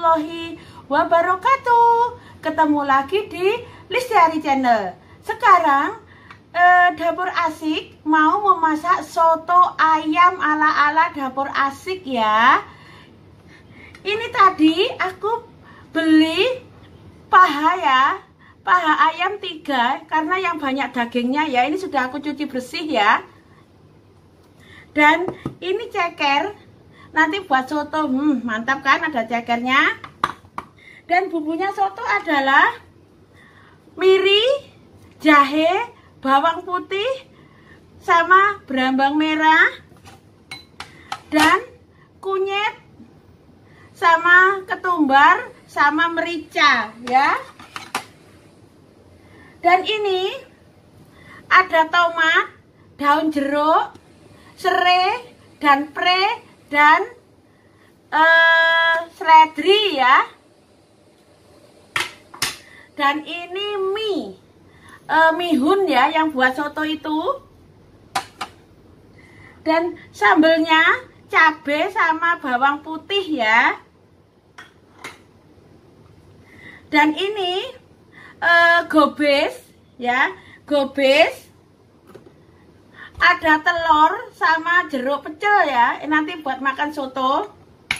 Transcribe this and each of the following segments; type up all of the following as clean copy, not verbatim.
warahmatullahi wabarakatuh. Ketemu lagi di Listiari Channel. Sekarang dapur asik mau memasak soto ayam ala-ala dapur asik ya. Ini tadi aku beli paha ayam 3 karena yang banyak dagingnya ya. Ini sudah aku cuci bersih ya. Dan ini ceker, nanti buat soto, mantap kan, ada cekernya. Dan bumbunya soto adalah miri, jahe, bawang putih, sama berambang merah, dan kunyit, sama ketumbar, sama merica ya. Dan ini ada tomat, daun jeruk, serai, dan pre, dan seledri ya. Dan ini mihun ya, yang buat soto itu. Dan sambelnya cabai sama bawang putih ya. Dan ini gobes ya, gobes. Ada telur sama jeruk pecel ya, nanti buat makan soto.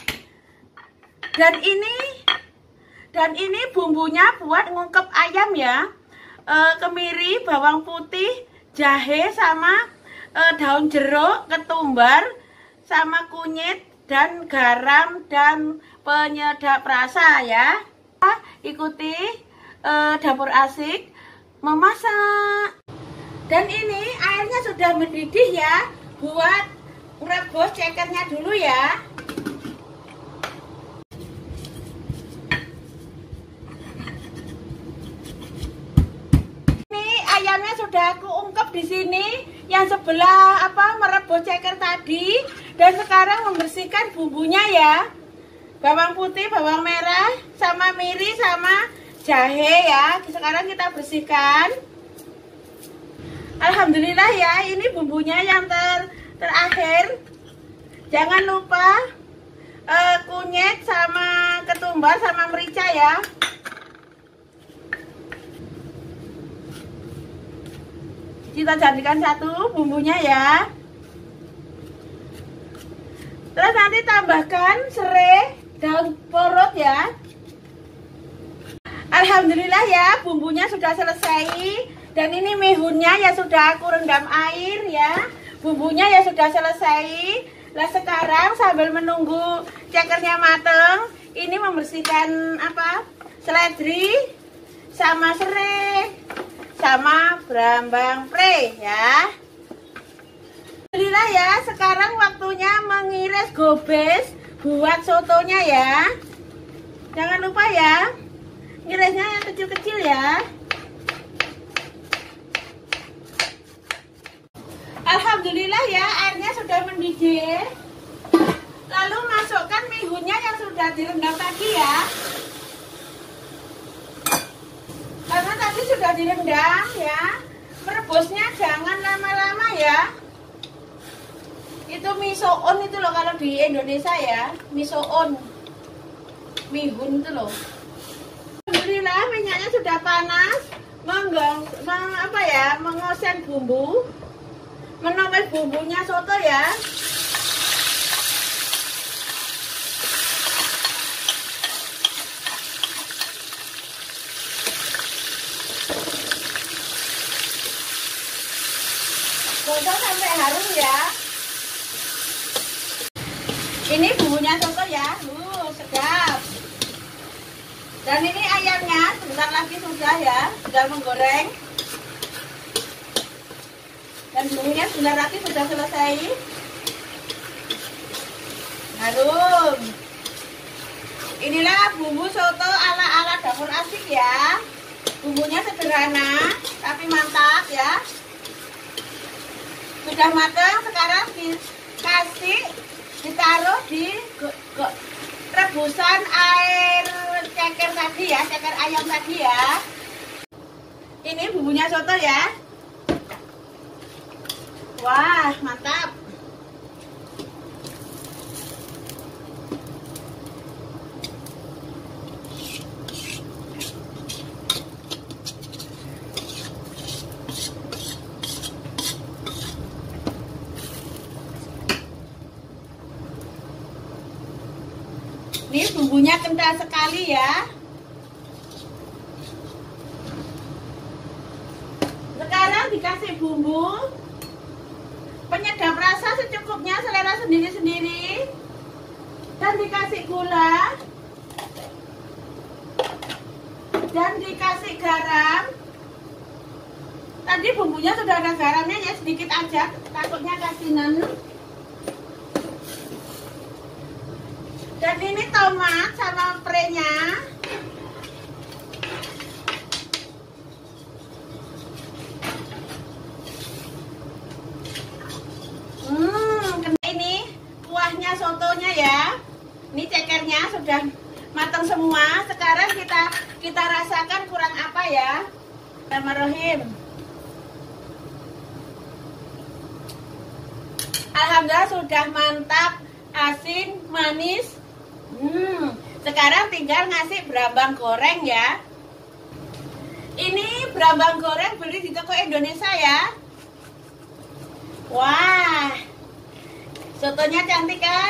Dan ini bumbunya buat ngungkep ayam ya. Kemiri, bawang putih, jahe sama daun jeruk, ketumbar, sama kunyit, dan garam, dan penyedap rasa ya. Ikuti dapur asik memasak. Dan ini airnya sudah mendidih ya, buat merebus cekernya dulu ya. Ini ayamnya sudah aku ungkep di sini, yang sebelah merebus ceker tadi. Dan sekarang membersihkan bumbunya ya, bawang putih, bawang merah, sama miri, sama jahe ya. Sekarang kita bersihkan. Alhamdulillah ya, ini bumbunya yang terakhir. Jangan lupa kunyit sama ketumbar sama merica ya. Kita jadikan satu bumbunya ya. Terus nanti tambahkan serai, daun porot ya. Alhamdulillah ya, bumbunya sudah selesai. Dan ini mihunnya ya sudah aku rendam air ya. Bumbunya ya sudah selesai. Nah sekarang sambil menunggu cekernya mateng, ini membersihkan seledri sama serai sama berambang pre ya. Alhamdulillah ya, sekarang waktunya mengiris gobes buat sotonya ya. Jangan lupa ya, ngirisnya yang kecil-kecil ya. Alhamdulillah ya, airnya sudah mendidih. Lalu masukkan mihunnya yang sudah direndam tadi ya. Karena tadi sudah direndam ya. Merebusnya jangan lama-lama ya. Itu misoon itu loh kalau di Indonesia ya, misoon. Mihun itu loh. Alhamdulillah minyaknya sudah panas. Mengoseng bumbu. Menomel bumbunya soto ya. Gosok sampai harum ya. Ini bumbunya soto ya. Sedap. Dan ini ayamnya sebentar lagi sudah ya, sudah menggoreng. Dan bumbunya sebentar lagi sudah selesai. Harum. Inilah bumbu soto ala-ala dapur asik ya. Bumbunya sederhana tapi mantap ya. Sudah matang, sekarang ditaruh di rebusan air ceker tadi ya, ceker ayam tadi ya. Ini bumbunya soto ya. Wah, mantap. Ini bumbunya kental sekali ya. Sekarang dikasih bumbu penyedap rasa secukupnya, selera sendiri-sendiri. Dan dikasih gula. Dan dikasih garam. Tadi bumbunya sudah ada garamnya ya, sedikit aja, takutnya kasinan. Dan ini tomat sama prenya. Ini kuahnya sotonya ya. Ini cekernya sudah matang semua. Sekarang kita rasakan kurang apa ya. Bismillahirrahmanirrahim. Alhamdulillah sudah mantap, asin, manis. Sekarang tinggal ngasih berambang goreng ya. Ini berambang goreng beli di toko Indonesia ya. Wah, sotonya cantik kan?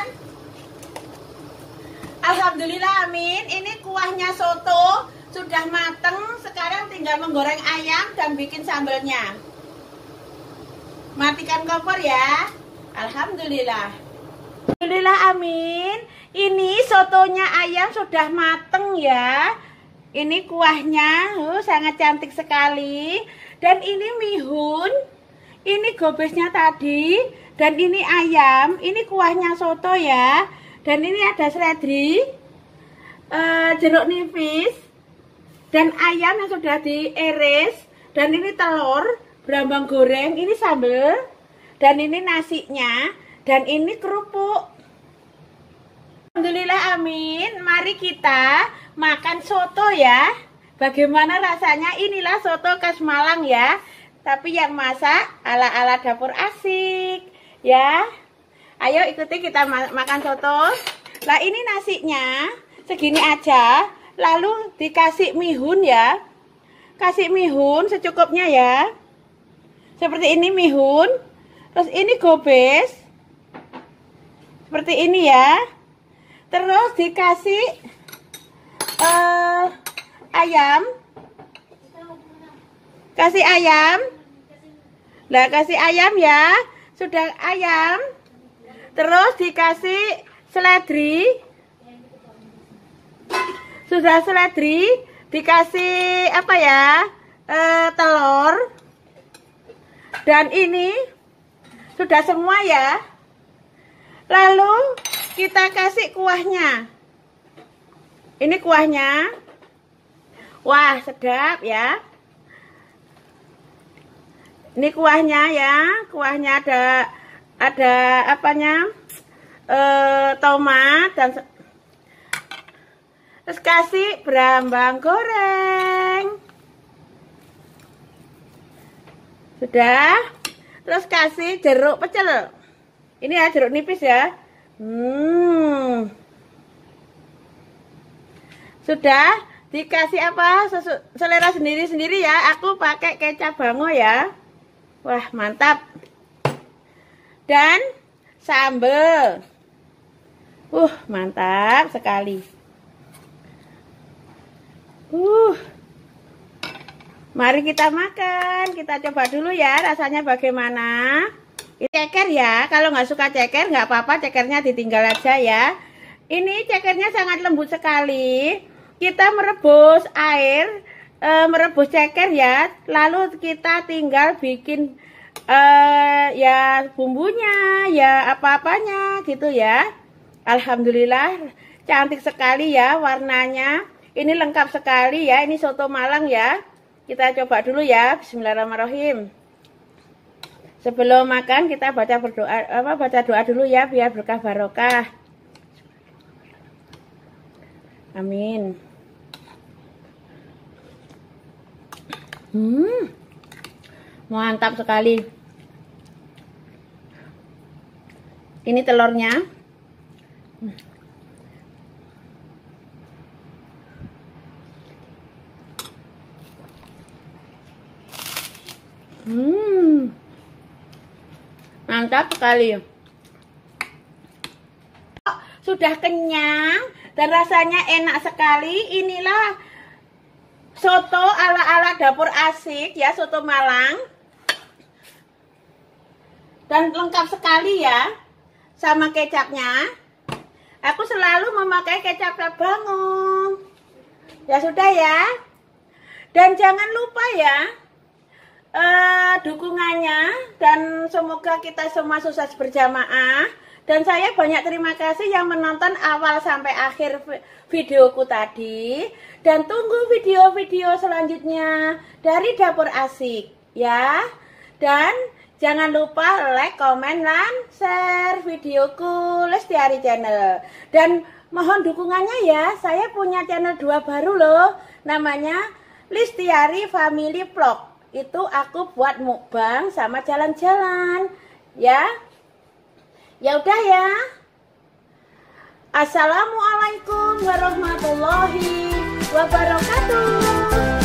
Alhamdulillah, amin. Ini kuahnya soto sudah mateng. Sekarang tinggal menggoreng ayam dan bikin sambelnya. Matikan kompor ya. Alhamdulillah. Alhamdulillah, amin. Ini sotonya ayam sudah mateng ya. Ini kuahnya sangat cantik sekali. Dan ini mihun. Ini gobesnya tadi. Dan ini ayam. Ini kuahnya soto ya. Dan ini ada seledri, jeruk nipis, dan ayam yang sudah diiris. Dan ini telur, berambang goreng. Ini sambal. Dan ini nasinya. Dan ini kerupuk. Alhamdulillah, amin. Mari kita makan soto ya. Bagaimana rasanya? Inilah soto khas Malang ya. Tapi yang masak ala-ala dapur asik ya. Ayo ikuti kita makan soto. Lah ini nasinya segini aja. Lalu dikasih mihun ya. Kasih mihun secukupnya ya. Seperti ini mihun. Terus ini gobes. Seperti ini ya. Terus dikasih ayam. Kasih ayam. Lah kasih ayam ya. Sudah ayam. Terus dikasih seledri. Sudah seledri. Dikasih apa ya? Telur. Dan ini sudah semua ya. Lalu kita kasih kuahnya. Ini kuahnya. Wah, sedap ya. Ini kuahnya ya. Kuahnya ada apanya? Tomat dan terus kasih berambang goreng. Sudah. Terus kasih jeruk pecel. Ini ya jeruk nipis ya. Sudah dikasih apa? Selera sendiri-sendiri ya. Aku pakai kecap bango ya. Wah, mantap. Dan sambal. Mantap sekali. Mari kita makan. Kita coba dulu ya rasanya bagaimana. Ini ceker ya, kalau nggak suka ceker nggak apa-apa, cekernya ditinggal aja ya. Ini cekernya sangat lembut sekali. Kita merebus air, merebus ceker ya. Lalu kita tinggal bikin ya bumbunya, ya apa-apanya gitu ya. Alhamdulillah cantik sekali ya warnanya. Ini lengkap sekali ya, ini soto Malang ya. Kita coba dulu ya. Bismillahirrahmanirrahim. Sebelum makan kita baca doa dulu ya biar berkah barokah. Amin. Mantap sekali. Ini telurnya. Mantap sekali. Sudah kenyang dan rasanya enak sekali. Inilah soto ala-ala dapur asik ya, soto Malang. Dan lengkap sekali ya sama kecapnya. Aku selalu memakai kecap Bangun. Ya sudah ya. Dan jangan lupa ya dukungannya, dan semoga kita semua sukses berjamaah. Dan saya banyak terima kasih yang menonton awal sampai akhir videoku tadi. Dan tunggu video-video selanjutnya dari Dapur Asik ya. Dan jangan lupa like, komen, dan share videoku Lestiari Channel. Dan mohon dukungannya ya. Saya punya channel 2 baru loh. Namanya Lestiari Family Vlog. Itu aku buat mukbang sama jalan-jalan ya. Ya udah ya. Assalamualaikum warahmatullahi wabarakatuh.